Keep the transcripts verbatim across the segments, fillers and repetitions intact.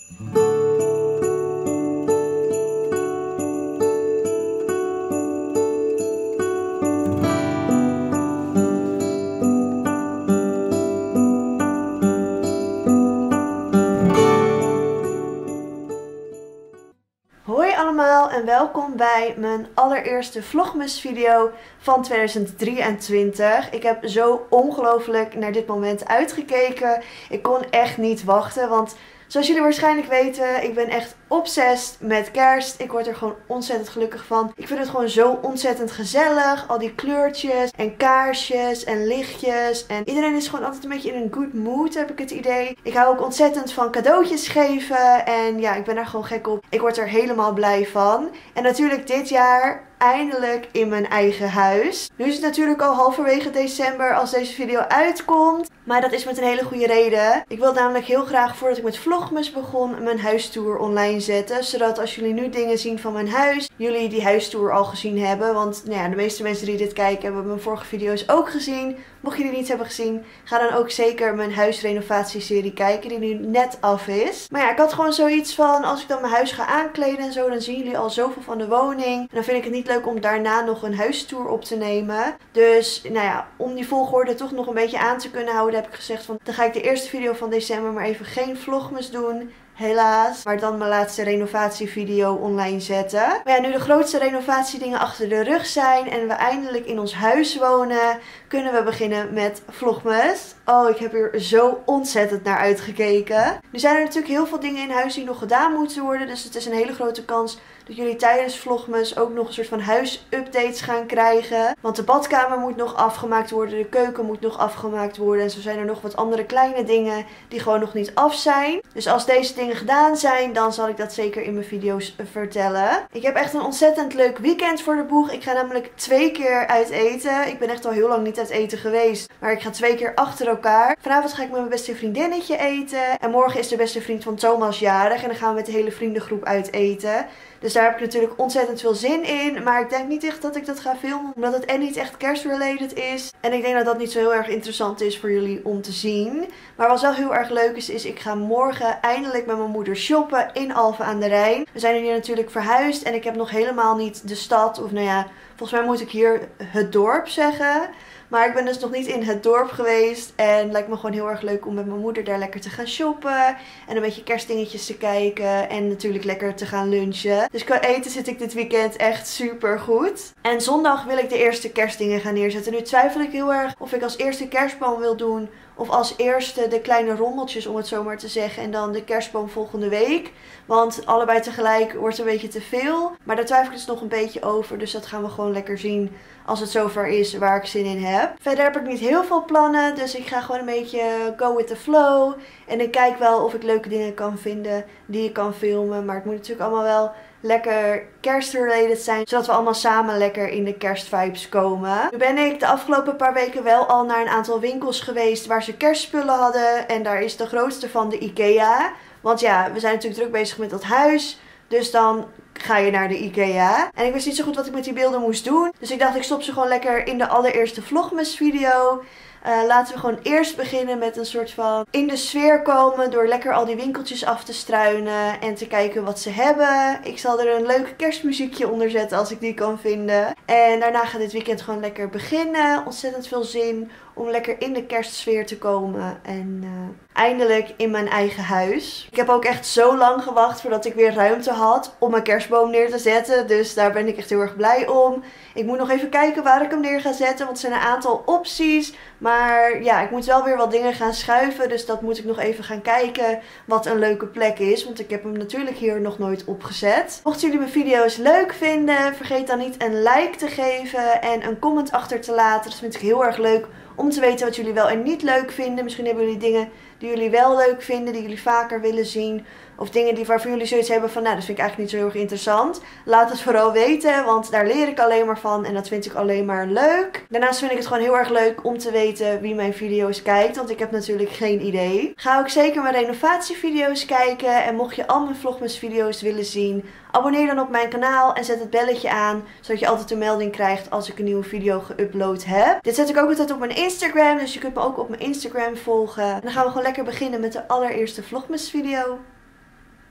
Hoi allemaal en welkom bij mijn allereerste vlogmas video van tweeduizend drieëntwintig. Ik heb zo ongelooflijk naar dit moment uitgekeken. Ik kon echt niet wachten, want zoals jullie waarschijnlijk weten, ik ben echt obsessed met kerst. Ik word er gewoon ontzettend gelukkig van. Ik vind het gewoon zo ontzettend gezellig. Al die kleurtjes en kaarsjes en lichtjes. En iedereen is gewoon altijd een beetje in een good mood, heb ik het idee. Ik hou ook ontzettend van cadeautjes geven. En ja, ik ben daar gewoon gek op. Ik word er helemaal blij van. En natuurlijk dit jaar eindelijk in mijn eigen huis. Nu is het natuurlijk al halverwege december als deze video uitkomt. Maar dat is met een hele goede reden. Ik wil namelijk heel graag, voordat ik met vlogmas begon, mijn huistour online zetten. Zodat als jullie nu dingen zien van mijn huis, jullie die huistour al gezien hebben. Want nou ja, de meeste mensen die dit kijken hebben mijn vorige video's ook gezien. Mocht je die niet hebben gezien, ga dan ook zeker mijn huisrenovatieserie kijken die nu net af is. Maar ja, ik had gewoon zoiets van, als ik dan mijn huis ga aankleden en zo, dan zien jullie al zoveel van de woning. En dan vind ik het niet leuk om daarna nog een huistour op te nemen. Dus nou ja, om die volgorde toch nog een beetje aan te kunnen houden, heb ik gezegd van, dan ga ik de eerste video van december maar even geen vlogmas doen. Helaas. Maar dan mijn laatste renovatievideo online zetten. Maar ja, nu de grootste renovatiedingen achter de rug zijn en we eindelijk in ons huis wonen, kunnen we beginnen met vlogmas. Oh, ik heb hier zo ontzettend naar uitgekeken. Nu zijn er natuurlijk heel veel dingen in huis die nog gedaan moeten worden. Dus het is een hele grote kans dat jullie tijdens vlogmas ook nog een soort van huisupdates gaan krijgen. Want de badkamer moet nog afgemaakt worden. De keuken moet nog afgemaakt worden. En zo zijn er nog wat andere kleine dingen die gewoon nog niet af zijn. Dus als deze dingen gedaan zijn, dan zal ik dat zeker in mijn video's vertellen. Ik heb echt een ontzettend leuk weekend voor de boeg. Ik ga namelijk twee keer uit eten. Ik ben echt al heel lang niet uit eten geweest. Maar ik ga twee keer achter elkaar. Vanavond ga ik met mijn beste vriendinnetje eten. En morgen is de beste vriend van Thomas jarig. En dan gaan we met de hele vriendengroep uit eten. Dus daar heb ik natuurlijk ontzettend veel zin in. Maar ik denk niet echt dat ik dat ga filmen. Omdat het en niet echt kerstrelated is. En ik denk dat dat niet zo heel erg interessant is voor jullie om te zien. Maar wat wel heel erg leuk is, is ik ga morgen eindelijk met mijn moeder shoppen in Alphen aan de Rijn. We zijn hier natuurlijk verhuisd. En ik heb nog helemaal niet de stad. Of nou ja, volgens mij moet ik hier het dorp zeggen. Maar ik ben dus nog niet in het dorp geweest. En het lijkt me gewoon heel erg leuk om met mijn moeder daar lekker te gaan shoppen. En een beetje kerstdingetjes te kijken. En natuurlijk lekker te gaan lunchen. Dus qua eten zit ik dit weekend echt super goed. En zondag wil ik de eerste kerstdingen gaan neerzetten. Nu twijfel ik heel erg of ik als eerste kerstboom wil doen. Of als eerste de kleine rommeltjes, om het zo maar te zeggen. En dan de kerstboom volgende week. Want allebei tegelijk wordt een beetje te veel. Maar daar twijfel ik dus nog een beetje over. Dus dat gaan we gewoon lekker zien als het zover is waar ik zin in heb. Verder heb ik niet heel veel plannen. Dus ik ga gewoon een beetje go with the flow. En ik kijk wel of ik leuke dingen kan vinden die ik kan filmen. Maar het moet natuurlijk allemaal wel lekker kerstrelated zijn. Zodat we allemaal samen lekker in de kerstvibes komen. Nu ben ik de afgelopen paar weken wel al naar een aantal winkels geweest waar ze kerstspullen hadden. En daar is de grootste van de IKEA. Want ja, we zijn natuurlijk druk bezig met dat huis. Dus dan ga je naar de IKEA. En ik wist niet zo goed wat ik met die beelden moest doen. Dus ik dacht, ik stop ze gewoon lekker in de allereerste vlogmas video. Uh, laten we gewoon eerst beginnen met een soort van in de sfeer komen. Door lekker al die winkeltjes af te struinen. En te kijken wat ze hebben. Ik zal er een leuk kerstmuziekje onder zetten als ik die kan vinden. En daarna gaat dit weekend gewoon lekker beginnen. Ontzettend veel zin om lekker in de kerstsfeer te komen. En uh, eindelijk in mijn eigen huis. Ik heb ook echt zo lang gewacht voordat ik weer ruimte had om mijn kerstboom neer te zetten. Dus daar ben ik echt heel erg blij om. Ik moet nog even kijken waar ik hem neer ga zetten. Want er zijn een aantal opties. Maar ja, ik moet wel weer wat dingen gaan schuiven. Dus dat moet ik nog even gaan kijken wat een leuke plek is. Want ik heb hem natuurlijk hier nog nooit opgezet. Mochten jullie mijn video's leuk vinden, vergeet dan niet een like te geven en een comment achter te laten. Dat vind ik heel erg leuk om te weten wat jullie wel en niet leuk vinden. Misschien hebben jullie dingen die jullie wel leuk vinden, die jullie vaker willen zien. Of dingen die waarvan jullie zoiets hebben van, nou, dat vind ik eigenlijk niet zo heel erg interessant. Laat het vooral weten, want daar leer ik alleen maar van en dat vind ik alleen maar leuk. Daarnaast vind ik het gewoon heel erg leuk om te weten wie mijn video's kijkt, want ik heb natuurlijk geen idee. Ga ook zeker mijn renovatievideo's kijken en mocht je al mijn vlogmas video's willen zien, abonneer dan op mijn kanaal en zet het belletje aan, zodat je altijd een melding krijgt als ik een nieuwe video geüpload heb. Dit zet ik ook altijd op mijn Instagram, dus je kunt me ook op mijn Instagram volgen. En dan gaan we gewoon lekker beginnen met de allereerste vlogmas video.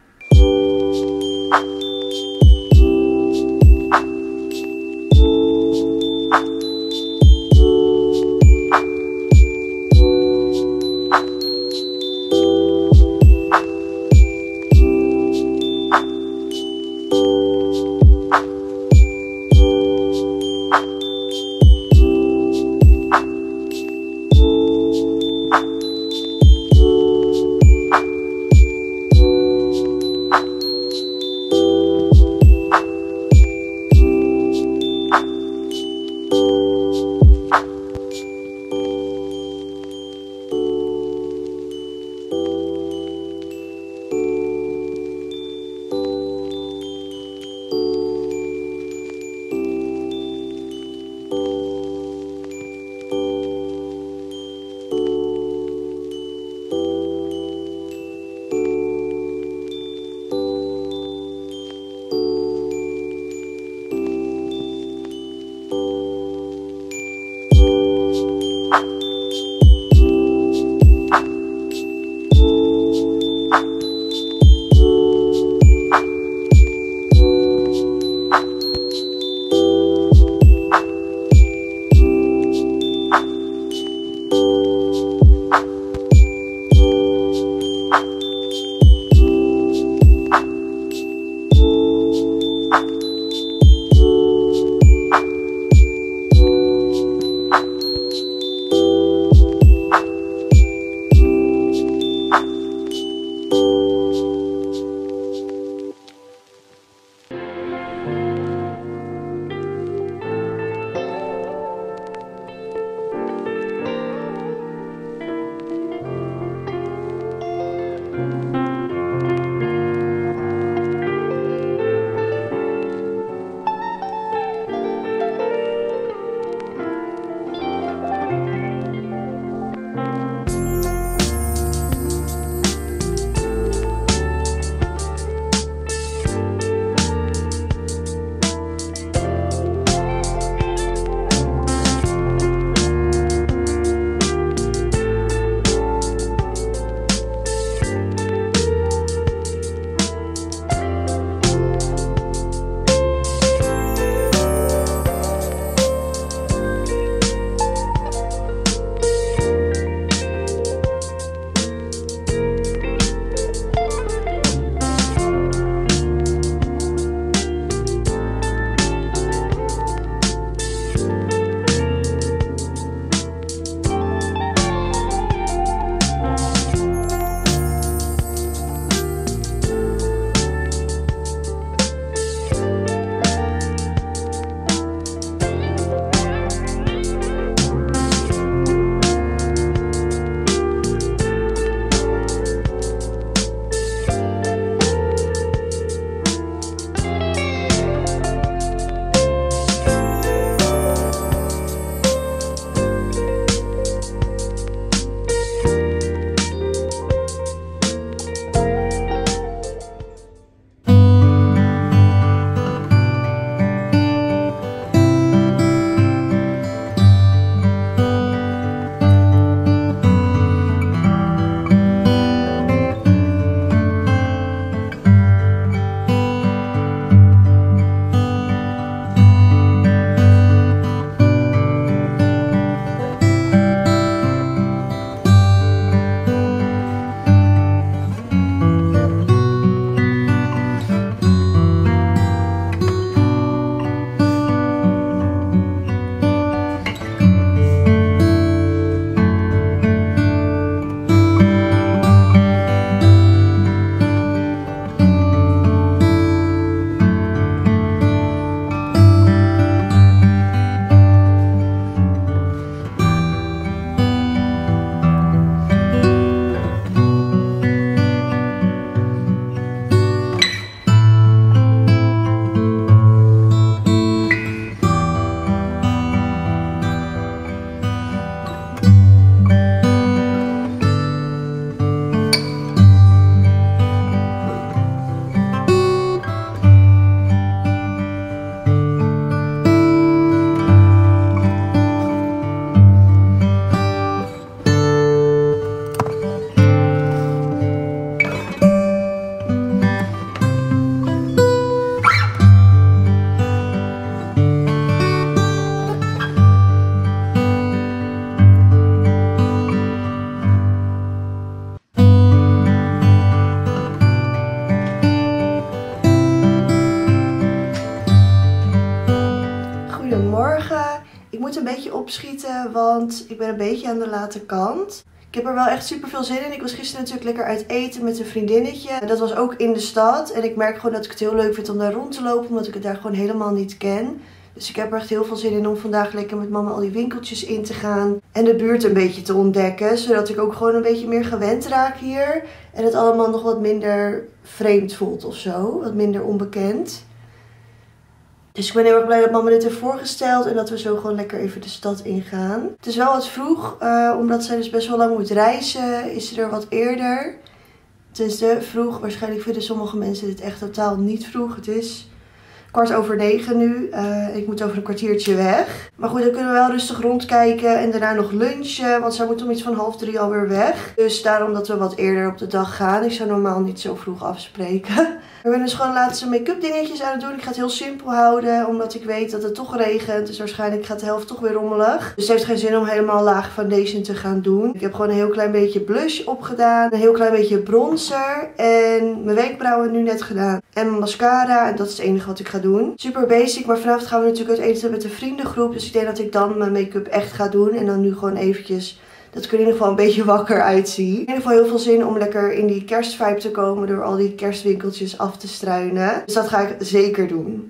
opschieten, want ik ben een beetje aan de late kant. Ik heb er wel echt super veel zin in. Ik was gisteren natuurlijk lekker uit eten met een vriendinnetje. En dat was ook in de stad. En ik merk gewoon dat ik het heel leuk vind om daar rond te lopen, omdat ik het daar gewoon helemaal niet ken. Dus ik heb er echt heel veel zin in om vandaag lekker met mama al die winkeltjes in te gaan. En de buurt een beetje te ontdekken. Zodat ik ook gewoon een beetje meer gewend raak hier. En het allemaal nog wat minder vreemd voelt of zo. Wat minder onbekend. Dus ik ben heel erg blij dat mama dit heeft voorgesteld. En dat we zo gewoon lekker even de stad ingaan. Het is wel wat vroeg. Uh, omdat zij dus best wel lang moet reizen. Is ze er wat eerder. Tenminste vroeg. Waarschijnlijk vinden sommige mensen dit echt totaal niet vroeg. Het is kwart over negen nu. Uh, ik moet over een kwartiertje weg. Maar goed, dan kunnen we wel rustig rondkijken. En daarna nog lunchen. Want zij moet om iets van half drie alweer weg. Dus daarom dat we wat eerder op de dag gaan. Ik zou normaal niet zo vroeg afspreken. We zijn dus gewoon laatste make-up dingetjes aan het doen. Ik ga het heel simpel houden. Omdat ik weet dat het toch regent. Dus waarschijnlijk gaat de helft toch weer rommelig. Dus het heeft geen zin om helemaal laag foundation te gaan doen. Ik heb gewoon een heel klein beetje blush opgedaan. Een heel klein beetje bronzer. En mijn wenkbrauwen nu net gedaan. En mijn mascara. En dat is het enige wat ik ga doen. Super basic. Maar vanavond gaan we natuurlijk uit eten met de vriendengroep. Dus ik denk dat ik dan mijn make-up echt ga doen. En dan nu gewoon eventjes dat ik er in ieder geval een beetje wakker uitzie. In ieder geval heel veel zin om lekker in die kerstvibe te komen door al die kerstwinkeltjes af te struinen. Dus dat ga ik zeker doen.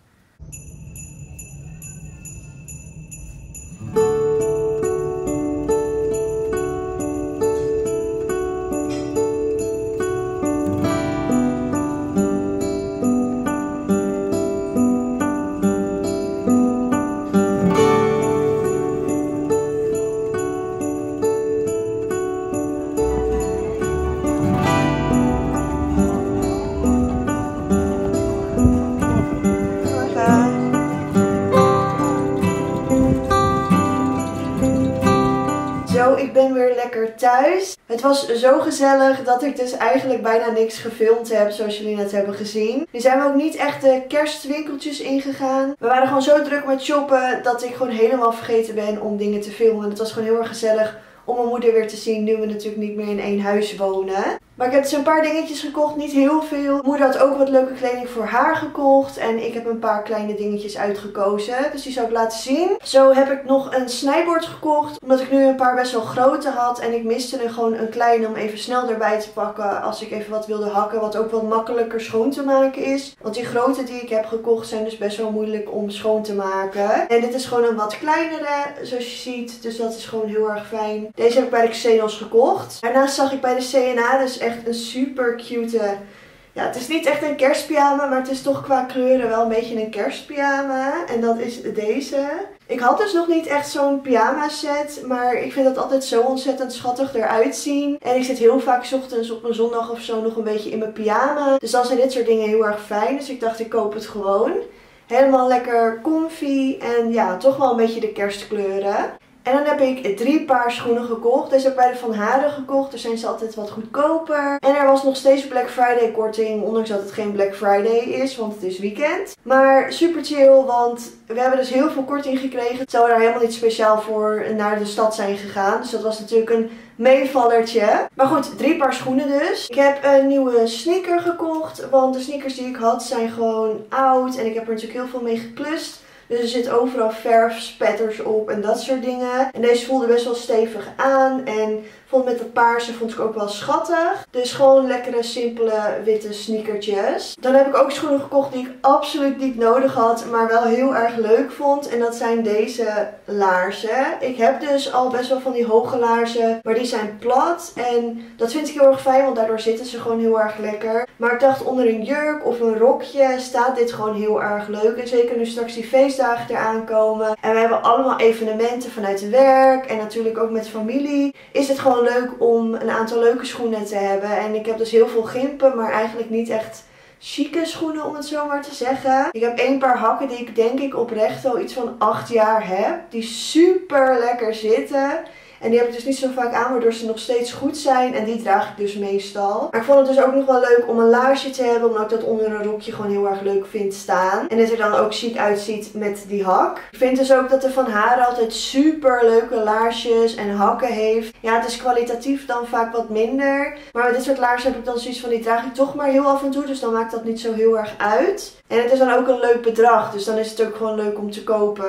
Ik ben weer lekker thuis. Het was zo gezellig dat ik dus eigenlijk bijna niks gefilmd heb, zoals jullie net hebben gezien. Nu zijn we ook niet echt de kerstwinkeltjes ingegaan. We waren gewoon zo druk met shoppen dat ik gewoon helemaal vergeten ben om dingen te filmen. Het was gewoon heel erg gezellig om mijn moeder weer te zien, nu we natuurlijk niet meer in één huis wonen. Maar ik heb dus een paar dingetjes gekocht, niet heel veel. Mijn moeder had ook wat leuke kleding voor haar gekocht. En ik heb een paar kleine dingetjes uitgekozen. Dus die zal ik laten zien. Zo heb ik nog een snijbord gekocht. Omdat ik nu een paar best wel grote had. En ik miste er gewoon een kleine om even snel erbij te pakken. Als ik even wat wilde hakken. Wat ook wat makkelijker schoon te maken is. Want die grote die ik heb gekocht zijn dus best wel moeilijk om schoon te maken. En dit is gewoon een wat kleinere, zoals je ziet. Dus dat is gewoon heel erg fijn. Deze heb ik bij de Xenos gekocht. Daarnaast zag ik bij de C en A dus echt een super cute. Ja, het is niet echt een kerstpyjama, maar het is toch qua kleuren wel een beetje een kerstpyjama. En dat is deze. Ik had dus nog niet echt zo'n pyjama set, maar ik vind dat altijd zo ontzettend schattig eruit zien. En ik zit heel vaak 's ochtends op een zondag of zo nog een beetje in mijn pyjama. Dus dan zijn dit soort dingen heel erg fijn. Dus ik dacht, ik koop het gewoon. Helemaal lekker comfy en ja, toch wel een beetje de kerstkleuren. En dan heb ik drie paar schoenen gekocht. Deze heb ik bij de Van Haren gekocht. Dus zijn ze altijd wat goedkoper. En er was nog steeds Black Friday korting. Ondanks dat het geen Black Friday is. Want het is weekend. Maar super chill. Want we hebben dus heel veel korting gekregen. Terwijl we daar helemaal niet speciaal voor naar de stad zijn gegaan. Dus dat was natuurlijk een meevallertje. Maar goed, drie paar schoenen dus. Ik heb een nieuwe sneaker gekocht. Want de sneakers die ik had zijn gewoon oud. En ik heb er natuurlijk heel veel mee geklust. Dus er zit overal verfspatters op en dat soort dingen. En deze voelde best wel stevig aan. En vond met dat paarse vond ik ook wel schattig. Dus gewoon lekkere, simpele, witte sneakertjes. Dan heb ik ook schoenen gekocht die ik absoluut niet nodig had. Maar wel heel erg leuk vond. En dat zijn deze laarzen. Ik heb dus al best wel van die hoge laarzen. Maar die zijn plat. En dat vind ik heel erg fijn. Want daardoor zitten ze gewoon heel erg lekker. Maar ik dacht onder een jurk of een rokje staat dit gewoon heel erg leuk. En zeker nu straks die feestdagen eraan komen. En we hebben allemaal evenementen vanuit het werk. En natuurlijk ook met familie. Is het gewoon leuk om een aantal leuke schoenen te hebben. En ik heb dus heel veel gimpen, maar eigenlijk niet echt chique schoenen om het zo maar te zeggen. Ik heb één paar hakken die ik denk ik oprecht al iets van acht jaar heb. Die super lekker zitten. En die heb ik dus niet zo vaak aan, waardoor ze nog steeds goed zijn. En die draag ik dus meestal. Maar ik vond het dus ook nog wel leuk om een laarsje te hebben. Omdat ik dat onder een rokje gewoon heel erg leuk vind staan. En het er dan ook chic uitziet met die hak. Ik vind dus ook dat de Van Haren altijd super leuke laarsjes en hakken heeft. Ja, het is kwalitatief dan vaak wat minder. Maar met dit soort laarzen heb ik dan zoiets van, die draag ik toch maar heel af en toe. Dus dan maakt dat niet zo heel erg uit. En het is dan ook een leuk bedrag. Dus dan is het ook gewoon leuk om te kopen.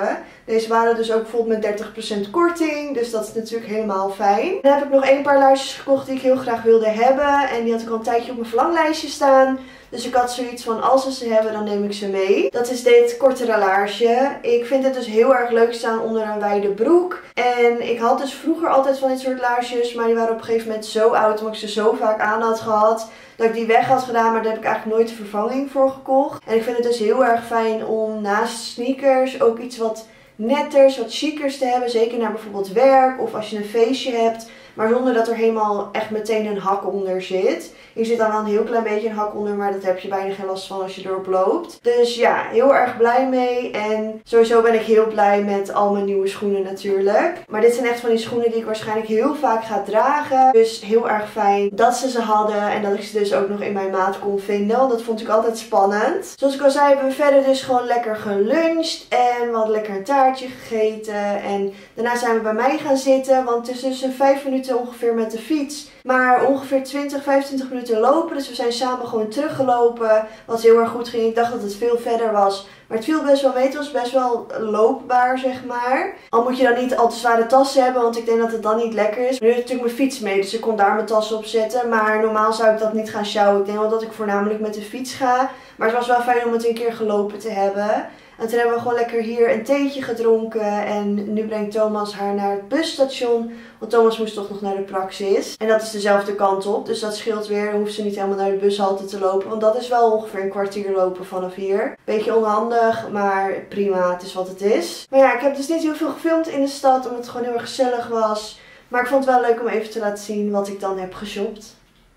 Deze waren dus ook bijvoorbeeld met dertig procent korting. Dus dat is natuurlijk helemaal fijn. Dan heb ik nog een paar laarsjes gekocht die ik heel graag wilde hebben. En die had ik al een tijdje op mijn verlanglijstje staan. Dus ik had zoiets van, als ze ze hebben, dan neem ik ze mee. Dat is dit kortere laarsje. Ik vind het dus heel erg leuk staan onder een wijde broek. En ik had dus vroeger altijd van dit soort laarsjes. Maar die waren op een gegeven moment zo oud, omdat ik ze zo vaak aan had gehad, dat ik die weg had gedaan, maar daar heb ik eigenlijk nooit de vervanging voor gekocht. En ik vind het dus heel erg fijn om naast sneakers ook iets wat netters, wat chicers te hebben. Zeker naar bijvoorbeeld werk of als je een feestje hebt. Maar zonder dat er helemaal echt meteen een hak onder zit. Hier zit dan wel een heel klein beetje een hak onder, maar dat heb je bijna geen last van als je erop loopt. Dus ja, heel erg blij mee. En sowieso ben ik heel blij met al mijn nieuwe schoenen natuurlijk. Maar dit zijn echt van die schoenen die ik waarschijnlijk heel vaak ga dragen. Dus heel erg fijn dat ze ze hadden en dat ik ze dus ook nog in mijn maat kon vinden. Want dat vond ik altijd spannend. Zoals ik al zei, hebben we verder dus gewoon lekker geluncht. En we hadden lekker een taartje gegeten. En daarna zijn we bij mij gaan zitten, want het is dus een vijf minuten ongeveer met de fiets. Maar ongeveer twintig, vijfentwintig minuten lopen. Dus we zijn samen gewoon teruggelopen. Wat heel erg goed ging. Ik dacht dat het veel verder was. Maar het viel best wel mee. Het was best wel loopbaar, zeg maar. Al moet je dan niet al te zware tassen hebben. Want ik denk dat het dan niet lekker is. Nu heb ik natuurlijk mijn fiets mee. Dus ik kon daar mijn tassen op zetten. Maar normaal zou ik dat niet gaan sjouwen. Ik denk wel dat ik voornamelijk met de fiets ga. Maar het was wel fijn om het een keer gelopen te hebben. En toen hebben we gewoon lekker hier een theetje gedronken. En nu brengt Thomas haar naar het busstation. Want Thomas moest toch nog naar de praxis. En dat is dezelfde kant op. Dus dat scheelt weer. Dan hoeft ze niet helemaal naar de bushalte te lopen. Want dat is wel ongeveer een kwartier lopen vanaf hier. Beetje onhandig, maar prima. Het is wat het is. Maar ja, ik heb dus niet heel veel gefilmd in de stad. Omdat het gewoon heel erg gezellig was. Maar ik vond het wel leuk om even te laten zien wat ik dan heb geshopt.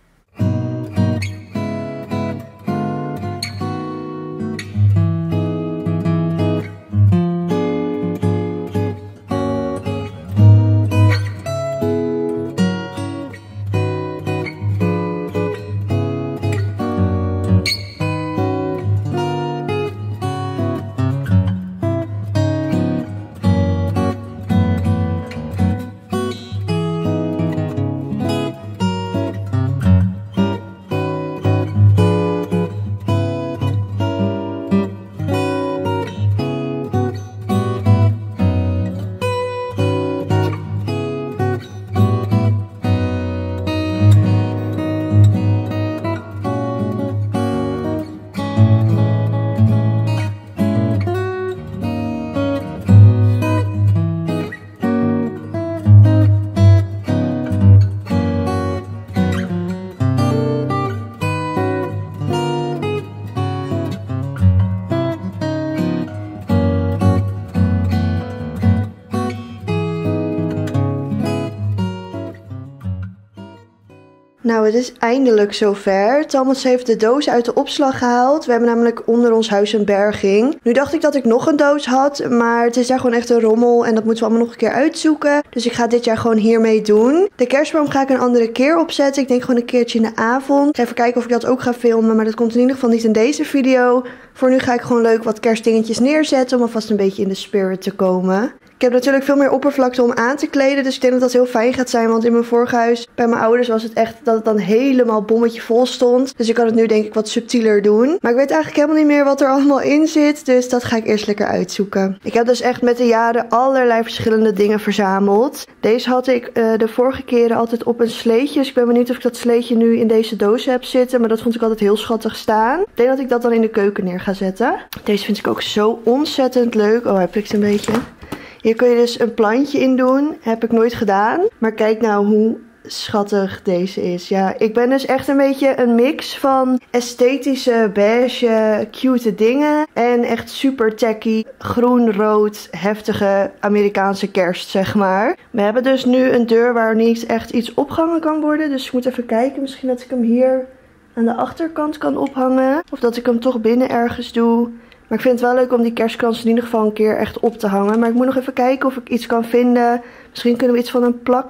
Nou, het is eindelijk zover. Thomas heeft de doos uit de opslag gehaald. We hebben namelijk onder ons huis een berging. Nu dacht ik dat ik nog een doos had, maar het is daar gewoon echt een rommel. En dat moeten we allemaal nog een keer uitzoeken. Dus ik ga dit jaar gewoon hiermee doen. De kerstboom ga ik een andere keer opzetten. Ik denk gewoon een keertje in de avond. Ik ga even kijken of ik dat ook ga filmen, maar dat komt in ieder geval niet in deze video. Voor nu ga ik gewoon leuk wat kerstdingetjes neerzetten om alvast een beetje in de spirit te komen. Ik heb natuurlijk veel meer oppervlakte om aan te kleden. Dus ik denk dat dat heel fijn gaat zijn. Want in mijn vorige huis bij mijn ouders was het echt dat het dan helemaal bommetje vol stond. Dus ik kan het nu denk ik wat subtieler doen. Maar ik weet eigenlijk helemaal niet meer wat er allemaal in zit. Dus dat ga ik eerst lekker uitzoeken. Ik heb dus echt met de jaren allerlei verschillende dingen verzameld. Deze had ik uh, de vorige keren altijd op een sleetje. Dus ik ben benieuwd of ik dat sleetje nu in deze doos heb zitten. Maar dat vond ik altijd heel schattig staan. Ik denk dat ik dat dan in de keuken neer ga zetten. Deze vind ik ook zo ontzettend leuk. Oh, hij prikt een beetje. Hier kun je dus een plantje in doen. Heb ik nooit gedaan. Maar kijk nou hoe schattig deze is. Ja, ik ben dus echt een beetje een mix van esthetische, beige, cute dingen. En echt super tacky, groen-rood, heftige Amerikaanse kerst, zeg maar. We hebben dus nu een deur waar niet echt iets opgehangen kan worden. Dus ik moet even kijken. Misschien dat ik hem hier aan de achterkant kan ophangen. Of dat ik hem toch binnen ergens doe. Maar ik vind het wel leuk om die kerstkrans in ieder geval een keer echt op te hangen. Maar ik moet nog even kijken of ik iets kan vinden. Misschien kunnen we iets van een plak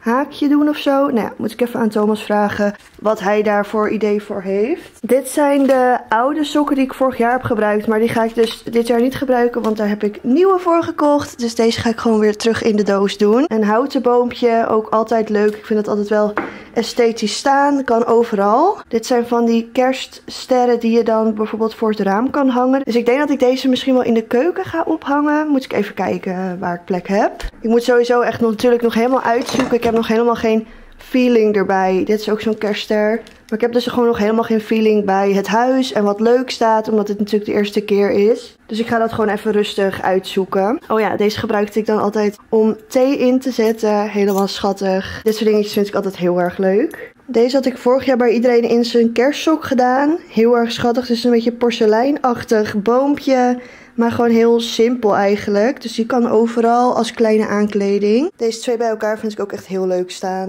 haakje doen of zo. Nou ja, moet ik even aan Thomas vragen wat hij daarvoor idee voor heeft. Dit zijn de oude sokken die ik vorig jaar heb gebruikt. Maar die ga ik dus dit jaar niet gebruiken, want daar heb ik nieuwe voor gekocht. Dus deze ga ik gewoon weer terug in de doos doen. Een houten boompje, ook altijd leuk. Ik vind het altijd wel esthetisch staan. Kan overal. Dit zijn van die kerststerren die je dan bijvoorbeeld voor het raam kan hangen. Dus ik denk dat ik deze misschien wel in de keuken ga ophangen. Moet ik even kijken waar ik plek heb. Ik moet sowieso echt nog, natuurlijk nog helemaal uitzoeken. Ik heb nog helemaal geen feeling erbij. Dit is ook zo'n kerstster. Maar ik heb dus gewoon nog helemaal geen feeling bij het huis en wat leuk staat. Omdat het natuurlijk de eerste keer is. Dus ik ga dat gewoon even rustig uitzoeken. Oh ja, deze gebruikte ik dan altijd om thee in te zetten. Helemaal schattig. Dit soort dingetjes vind ik altijd heel erg leuk. Deze had ik vorig jaar bij iedereen in zijn kerstsok gedaan. Heel erg schattig. Dus een beetje porseleinachtig boompje. Maar gewoon heel simpel eigenlijk. Dus die kan overal als kleine aankleding. Deze twee bij elkaar vind ik ook echt heel leuk staan.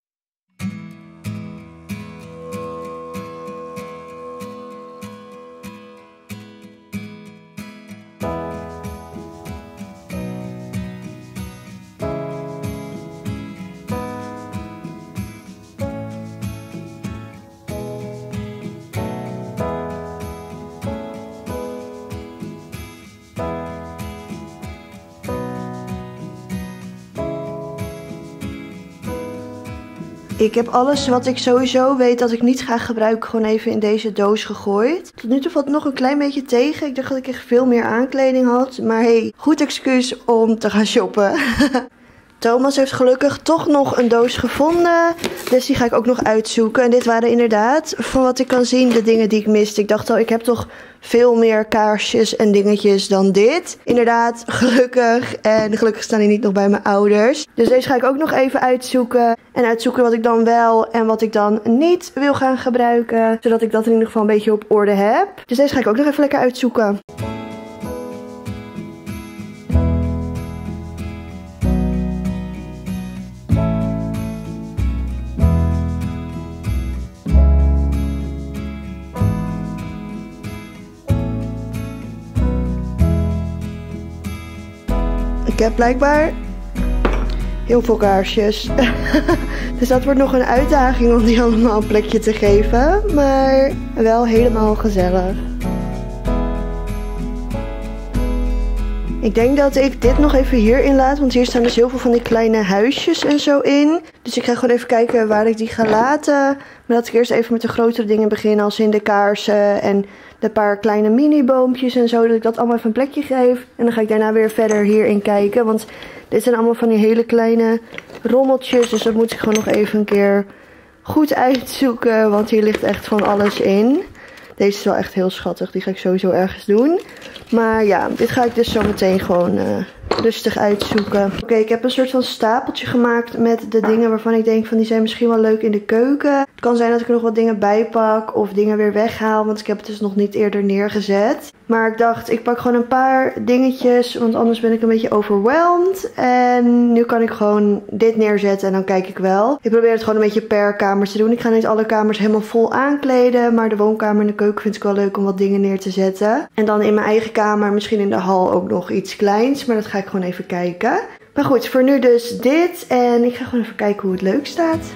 Ik heb alles wat ik sowieso weet dat ik niet ga gebruiken gewoon even in deze doos gegooid. Tot nu toe valt het nog een klein beetje tegen. Ik dacht dat ik echt veel meer aankleding had. Maar hey, goed excuus om te gaan shoppen. Thomas heeft gelukkig toch nog een doos gevonden. Dus die ga ik ook nog uitzoeken. En dit waren inderdaad, van wat ik kan zien, de dingen die ik miste. Ik dacht al, ik heb toch veel meer kaarsjes en dingetjes dan dit. Inderdaad, gelukkig. En gelukkig staan die niet nog bij mijn ouders. Dus deze ga ik ook nog even uitzoeken. En uitzoeken wat ik dan wel en wat ik dan niet wil gaan gebruiken. Zodat ik dat in ieder geval een beetje op orde heb. Dus deze ga ik ook nog even lekker uitzoeken. Ik heb blijkbaar heel veel kaarsjes. Dus dat wordt nog een uitdaging om die allemaal een plekje te geven. Maar wel helemaal gezellig. Ik denk dat ik dit nog even hierin laat. Want hier staan dus heel veel van die kleine huisjes en zo in. Dus ik ga gewoon even kijken waar ik die ga laten. Maar dat ik eerst even met de grotere dingen begin. Als in de kaarsen en de paar kleine mini boompjes en zo. Dat ik dat allemaal even een plekje geef. En dan ga ik daarna weer verder hierin kijken. Want dit zijn allemaal van die hele kleine rommeltjes. Dus dat moet ik gewoon nog even een keer goed uitzoeken. Want hier ligt echt van alles in. Deze is wel echt heel schattig. Die ga ik sowieso ergens doen. Maar ja, dit ga ik dus zo meteen gewoon uh, rustig uitzoeken. Oké, okay, ik heb een soort van stapeltje gemaakt met de dingen waarvan ik denk van die zijn misschien wel leuk in de keuken. Het kan zijn dat ik er nog wat dingen bij pak of dingen weer weghaal. Want ik heb het dus nog niet eerder neergezet. Maar ik dacht, ik pak gewoon een paar dingetjes. Want anders ben ik een beetje overwhelmed. En nu kan ik gewoon dit neerzetten en dan kijk ik wel. Ik probeer het gewoon een beetje per kamer te doen. Ik ga niet alle kamers helemaal vol aankleden. Maar de woonkamer en de keuken vind ik wel leuk om wat dingen neer te zetten. En dan in mijn eigen kamer, misschien in de hal ook nog iets kleins. Maar dat ga ik gewoon even kijken. Maar goed, voor nu dus dit. En ik ga gewoon even kijken hoe het leuk staat.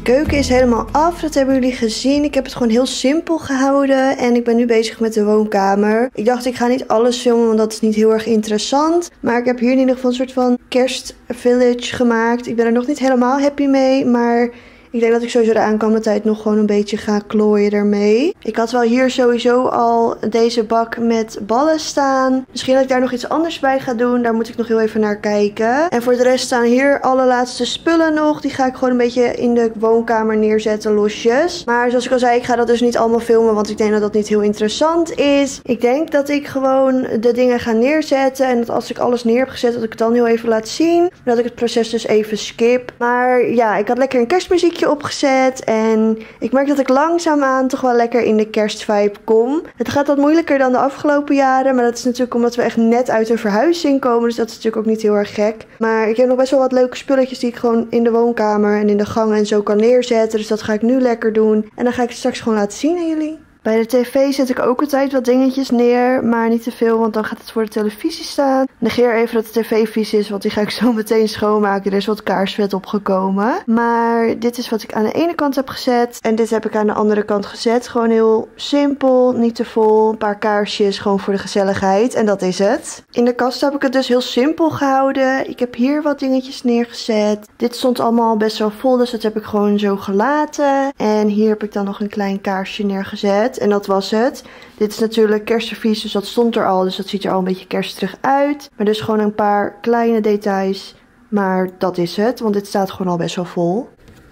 De keuken is helemaal af, dat hebben jullie gezien. Ik heb het gewoon heel simpel gehouden en ik ben nu bezig met de woonkamer. Ik dacht ik ga niet alles filmen, want dat is niet heel erg interessant. Maar ik heb hier in ieder geval een soort van kerstvillage gemaakt. Ik ben er nog niet helemaal happy mee, maar ik denk dat ik sowieso de aankomende tijd nog gewoon een beetje ga klooien ermee. Ik had wel hier sowieso al deze bak met ballen staan. Misschien dat ik daar nog iets anders bij ga doen. Daar moet ik nog heel even naar kijken. En voor de rest staan hier alle laatste spullen nog. Die ga ik gewoon een beetje in de woonkamer neerzetten, losjes. Maar zoals ik al zei, ik ga dat dus niet allemaal filmen, want ik denk dat dat niet heel interessant is. Ik denk dat ik gewoon de dingen ga neerzetten. En dat als ik alles neer heb gezet, dat ik het dan heel even laat zien. Dat ik het proces dus even skip. Maar ja, ik had lekker een kerstmuziekje opgezet en ik merk dat ik langzaamaan toch wel lekker in de kerstvibe kom. Het gaat wat moeilijker dan de afgelopen jaren, maar dat is natuurlijk omdat we echt net uit een verhuizing komen, dus dat is natuurlijk ook niet heel erg gek. Maar ik heb nog best wel wat leuke spulletjes die ik gewoon in de woonkamer en in de gang en zo kan neerzetten, dus dat ga ik nu lekker doen en dan ga ik het straks gewoon laten zien aan jullie. Bij de tv zet ik ook altijd wat dingetjes neer, maar niet te veel, want dan gaat het voor de televisie staan. Negeer even dat de tv vies is, want die ga ik zo meteen schoonmaken. Er is wat kaarsvet opgekomen. Maar dit is wat ik aan de ene kant heb gezet en dit heb ik aan de andere kant gezet. Gewoon heel simpel, niet te vol, een paar kaarsjes, gewoon voor de gezelligheid en dat is het. In de kast heb ik het dus heel simpel gehouden. Ik heb hier wat dingetjes neergezet. Dit stond allemaal best wel vol, dus dat heb ik gewoon zo gelaten. En hier heb ik dan nog een klein kaarsje neergezet. En dat was het. Dit is natuurlijk kerstservies, dus dat stond er al. Dus dat ziet er al een beetje kerstig uit. Maar dus gewoon een paar kleine details. Maar dat is het, want dit staat gewoon al best wel vol.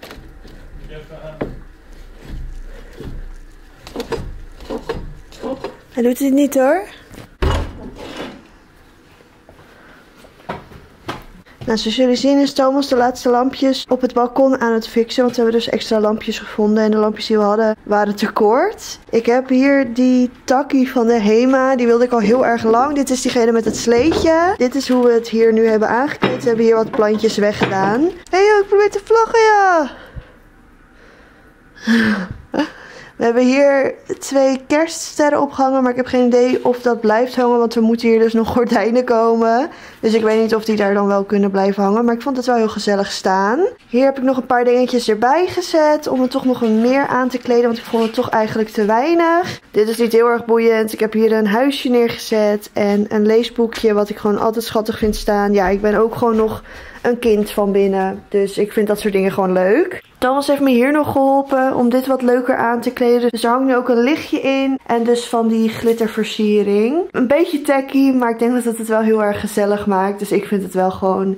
Hij doet het niet hoor. Nou, zoals jullie zien is Thomas de laatste lampjes op het balkon aan het fixen. Want we hebben dus extra lampjes gevonden. En de lampjes die we hadden waren te kort. Ik heb hier die takkie van de Hema. Die wilde ik al heel erg lang. Dit is diegene met het sleetje. Dit is hoe we het hier nu hebben aangekleed. We hebben hier wat plantjes weggedaan. Hé hey, joh, ik probeer te vloggen, ja. We hebben hier twee kerststerren opgehangen, maar ik heb geen idee of dat blijft hangen, want er moeten hier dus nog gordijnen komen. Dus ik weet niet of die daar dan wel kunnen blijven hangen, maar ik vond het wel heel gezellig staan. Hier heb ik nog een paar dingetjes erbij gezet om het toch nog meer aan te kleden, want ik vond het toch eigenlijk te weinig. Dit is niet heel erg boeiend. Ik heb hier een huisje neergezet en een leesboekje wat ik gewoon altijd schattig vind staan. Ja, ik ben ook gewoon nog een kind van binnen, dus ik vind dat soort dingen gewoon leuk. Thomas heeft me hier nog geholpen om dit wat leuker aan te kleden. Dus er hangt nu ook een lichtje in. En dus van die glitterversiering. Een beetje tacky, maar ik denk dat het het wel heel erg gezellig maakt. Dus ik vind het wel gewoon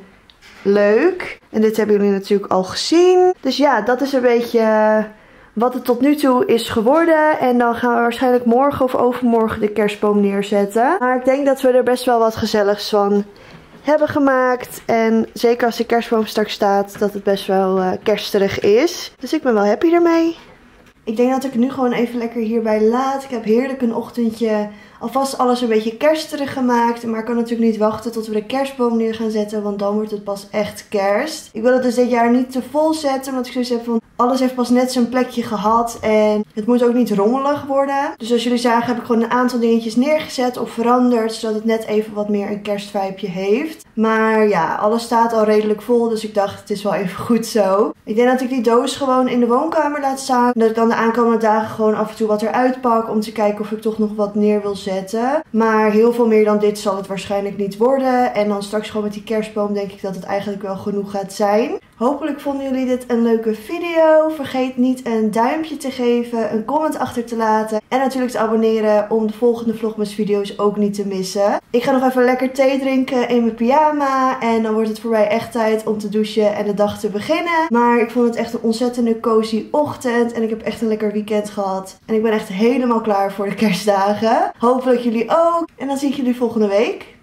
leuk. En dit hebben jullie natuurlijk al gezien. Dus ja, dat is een beetje wat het tot nu toe is geworden. En dan gaan we waarschijnlijk morgen of overmorgen de kerstboom neerzetten. Maar ik denk dat we er best wel wat gezelligs van hebben gemaakt. En zeker als de kerstboom straks staat, dat het best wel uh, kersterig is. Dus ik ben wel happy ermee. Ik denk dat ik het nu gewoon even lekker hierbij laat. Ik heb heerlijk een ochtendje alvast alles een beetje kersterig gemaakt. Maar ik kan natuurlijk niet wachten tot we de kerstboom neer gaan zetten. Want dan wordt het pas echt kerst. Ik wil het dus dit jaar niet te vol zetten. Want ik zoiets heb van alles heeft pas net zijn plekje gehad. En het moet ook niet rommelig worden. Dus zoals jullie zagen heb ik gewoon een aantal dingetjes neergezet of veranderd. Zodat het net even wat meer een kerstvibeje heeft. Maar ja, alles staat al redelijk vol. Dus ik dacht het is wel even goed zo. Ik denk dat ik die doos gewoon in de woonkamer laat staan. Dat ik dan de aankomende dagen gewoon af en toe wat eruit pak. Om te kijken of ik toch nog wat neer wil zetten. Maar heel veel meer dan dit zal het waarschijnlijk niet worden. En dan straks gewoon met die kerstboom denk ik dat het eigenlijk wel genoeg gaat zijn. Hopelijk vonden jullie dit een leuke video. Vergeet niet een duimpje te geven, een comment achter te laten. En natuurlijk te abonneren om de volgende Vlogmas video's ook niet te missen. Ik ga nog even lekker thee drinken in mijn pyjama. En dan wordt het voor mij echt tijd om te douchen en de dag te beginnen. Maar ik vond het echt een ontzettende cozy ochtend. En ik heb echt een lekker weekend gehad. En ik ben echt helemaal klaar voor de kerstdagen. Hopelijk jullie ook. En dan zie ik jullie volgende week.